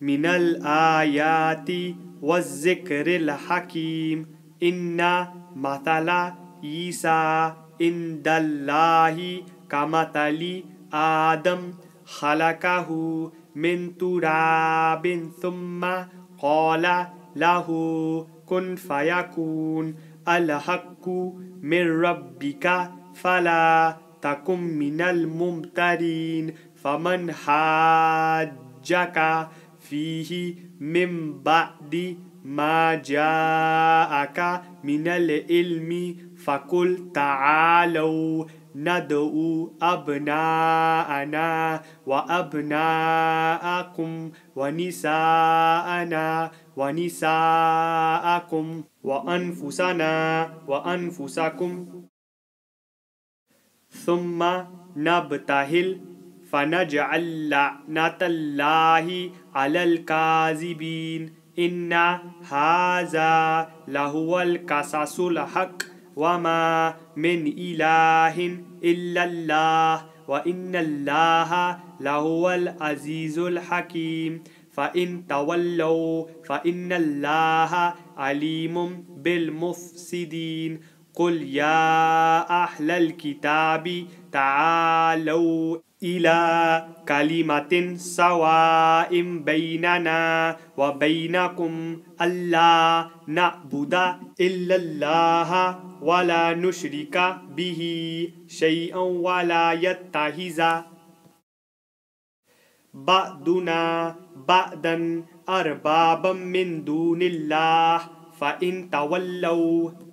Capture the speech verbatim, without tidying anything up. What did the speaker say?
मिनल आयाति वज़्ज़िक्रिल हकीम इन्ना मतला ईसा इंदल्लाहि कमतली आदम खलकहु मिन तुराबिन सुम्मा क़ाला लहू कुन फयकून अल हक्कु मिर रब्बिका फला तकुम मिनल मुमतरीन फमन हाज्जका फीही मिन बअदि मा जाअका मिनल इल्मी फ़कुल तआलौ नदउ अबनाअना व अबनाअकुम व निसाअना व निसाअकुम व अनफुसना व अनफुसकुम सुम्मा नब्तहिल फनजअल लअनतल्लाहि अलल काज़िबीन इन्ना हाज़ा लहुवल क़ससुल हक़ वमा मिन इलाहिन इल्लल्लाह व इन्नल्लाहा लहुवल अज़ीज़ुल हकीम फ़इन तवल्लौ फ़इन्नल्लाहा अलीमुम बिल मुफ़्सिदीन कुल या अहलल किताबी तआलौ इला कलिमतिन सवाइम बैनना व बैनकुम अल्ला नअबुदा इल्लल्लाह वला नुशरिका बिही शैअन वला यत्तखिज़ा बअदुना बअदन अरबाबम मिन दूनिल्लाह फ़इन तवल्लौ